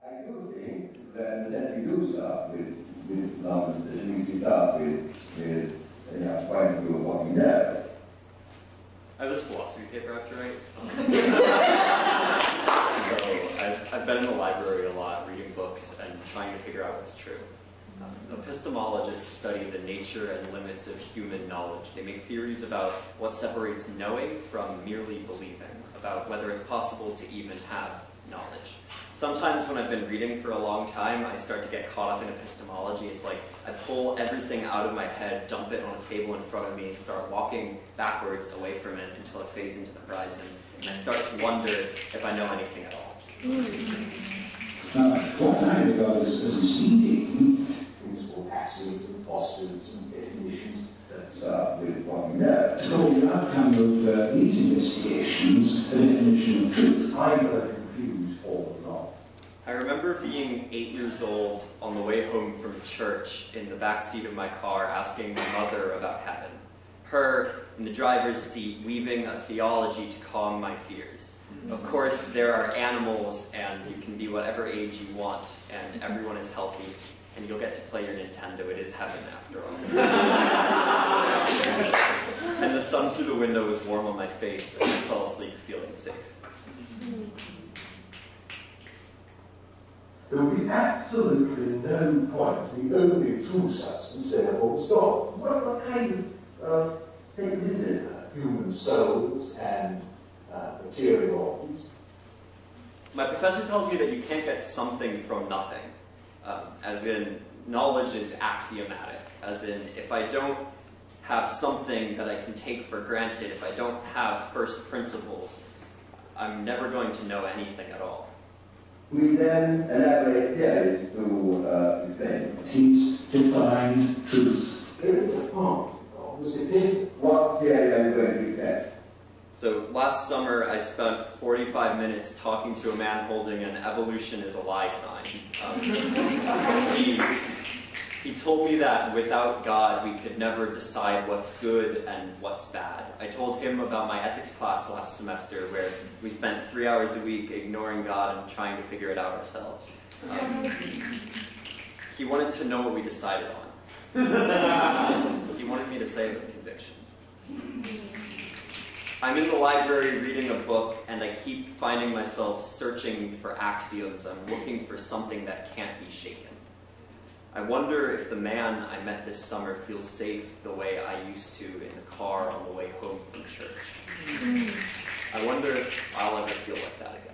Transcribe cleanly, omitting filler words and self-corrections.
I do think that we do start with numbers, that we start with trying to do what we know. I have this philosophy paper I have to write. So I've been in the library a lot, reading books and trying to figure out what's true. Epistemologists study the nature and limits of human knowledge. They make theories about what separates knowing from merely believing, about whether it's possible to even have knowledge. Sometimes when I've been reading for a long time, I start to get caught up in epistemology. It's like I pull everything out of my head, dump it on a table in front of me, and start walking backwards away from it until it fades into the horizon. And I start to wonder if I know anything at all. What I regard as misleading, things called axioms and postulates and definitions That start with what we know. called the outcome of these investigations a definition of truth. I'm confused all along. I remember being 8 years old on the way home from church in the back seat of my car asking my mother about heaven. Her, in the driver's seat, weaving a theology to calm my fears. Of course, there are animals, and you can be whatever age you want, and everyone is healthy, and you'll get to play your Nintendo. It is heaven, after all. And the sun through the window was warm on my face, and I fell asleep feeling safe. There would be absolutely no point. The only true substance therefore was God. What kind of things is it? Human souls and material organs. My professor tells me that you can't get something from nothing. As in, knowledge is axiomatic. As in, if I don't have something that I can take for granted, if I don't have first principles, I'm never going to know anything at all. We then elaborate theories to explain. His divine truth. There is a path to God. Was it him? What theory are you going to explain? So last summer, I spent 45 minutes talking to a man holding an evolution is a lie sign. He told me that without God, we could never decide what's good and what's bad. I told him about my ethics class last semester, where we spent 3 hours a week ignoring God and trying to figure it out ourselves. He wanted to know what we decided on. He wanted me to say it with conviction. I'm in the library reading a book, and I keep finding myself searching for axioms. I'm looking for something that can't be shaken. I wonder if the man I met this summer feels safe the way I used to in the car on the way home from church. I wonder if I'll ever feel like that again.